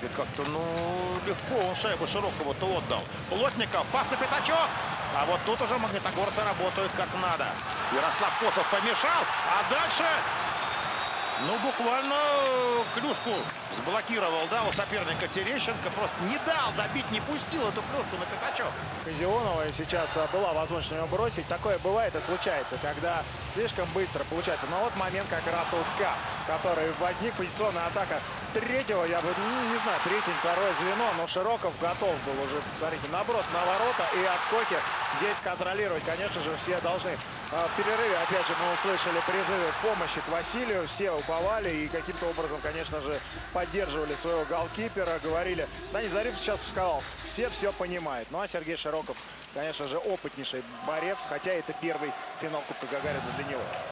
И как-то, легко он шайбу Широкову-то отдал. Плотников, пас на пятачок. А вот тут уже магнитогорцы работают как надо. Ярослав Косов помешал, а дальше... буквально клюшку сблокировал, да, у соперника Терещенко. Просто не дал добить, не пустил эту клюшку на пятачок. Казионова сейчас была возможность его бросить. Такое бывает и случается, когда слишком быстро получается. Но вот момент как раз у СКА, который возник, позиционная атака третьего, я бы, не знаю, третье, второе звено, но Широков готов был уже, смотрите, наброс на ворота и отскоки здесь контролировать, конечно же, все должны. В перерыве, опять же, мы услышали призывы помощи к Василию, все уповали и каким-то образом, конечно же, поддерживали своего голкипера, говорили. Данил Зарипов сейчас сказал, все понимают. Ну а Сергей Широков, конечно же, опытнейший борец, хотя это первый финал Кубка Гагарина для него.